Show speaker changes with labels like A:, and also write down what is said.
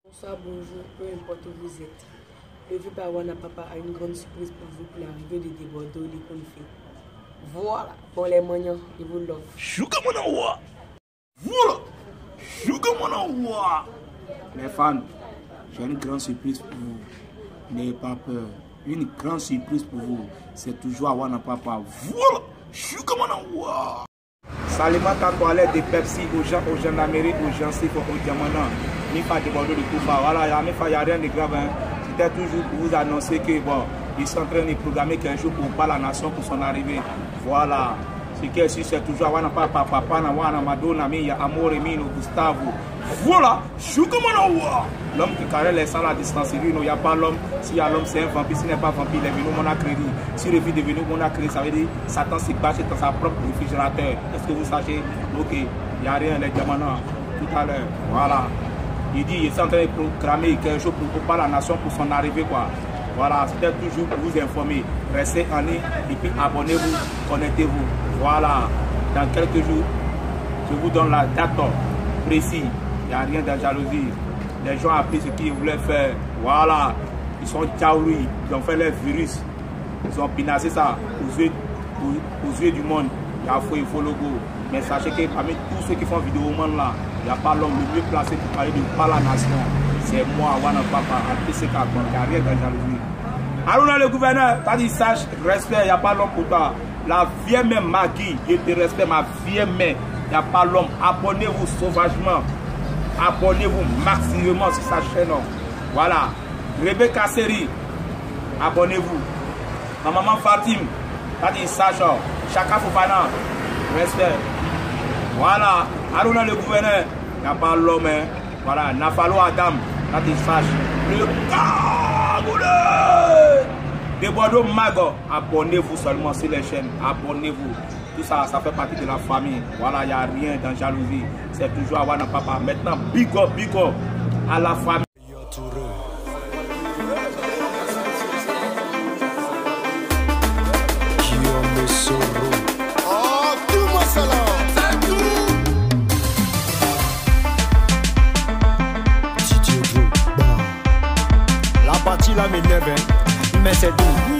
A: Bonsoir, bonjour, peu importe où vous êtes. Le vieux Wana Papa a une grande surprise pour vous pour l'arrivée de Bordeaux, les confés. Voilà, pour les moyens, ils vous l'offrent.
B: Voilà, les fans, j'ai une grande surprise pour vous. N'ayez pas peur. Une grande surprise pour vous. C'est toujours Wana Papa. Voilà, Salima ta toilette de Pepsi aux gens d'Amérique, aux gens aux diamants. Ni pas de Bordeaux de Koufa. Voilà, il n'y a rien de grave. Hein. C'était toujours pour vous annoncer que bon, ils sont en train de programmer quelque chose pour pas la nation pour son arrivée. Voilà. Ce qui est sûr, c'est toujours Wana Papa, Papa, Wana Madonna, Mia, Amore, Mino, Gustavo. Voilà, l'homme qui carré les sangs à distance, il n'y a pas l'homme. S'il y a l'homme, c'est un vampire. S'il n'est pas vampire, il est venu mon crédit. S'il est devenu mon crédit, ça veut dire Satan s'est bâché dans sa propre réfrigérateur. Est-ce que vous sachez? Ok, il n'y a rien, les diamants, tout à l'heure. Voilà. Il dit, il est en train de proclamer quelque chose pour pas la nation pour son arrivée, quoi. Voilà, c'était toujours pour vous informer. Restez en ligne et puis abonnez-vous, connectez-vous. Voilà, dans quelques jours, je vous donne la date précise. Il n'y a rien de jalousie. Les gens ont appris ce qu'ils voulaient faire. Voilà, ils sont tchaoui, ils ont fait les virus. Ils ont pinacé ça aux yeux du monde. Il y a faux et faux logo. Mais sachez que parmi tous ceux qui font vidéo au monde là, il n'y a pas l'homme le mieux placé pour parler de pas la nation. C'est moi, Wana Papa, à TCK. Il n'y a rien de jalousie. Alors le gouverneur, t'as dit sache, respect, il n'y a pas l'homme pour toi. La vieille mère Magui, je te respecte, ma vieille mère, il n'y a pas l'homme. Abonnez-vous sauvagement. Abonnez-vous maximum sur sa chaîne. Voilà. Rebecca Seri, abonnez-vous. Ma maman Fatim, t'as dit sache, Chaka Fofana, respect. Voilà. Alors le gouverneur, il n'y a pas l'homme. Voilà. Nafalo Adam, t'as dit sache. Le de Bordeaux Mago, abonnez-vous seulement sur les chaînes, abonnez-vous. Tout ça, ça fait partie de la famille. Voilà, il n'y a rien dans jalousie. C'est toujours Wana Papa. Maintenant, big up à la famille.
C: La partie là m'énerve, mais c'est doux.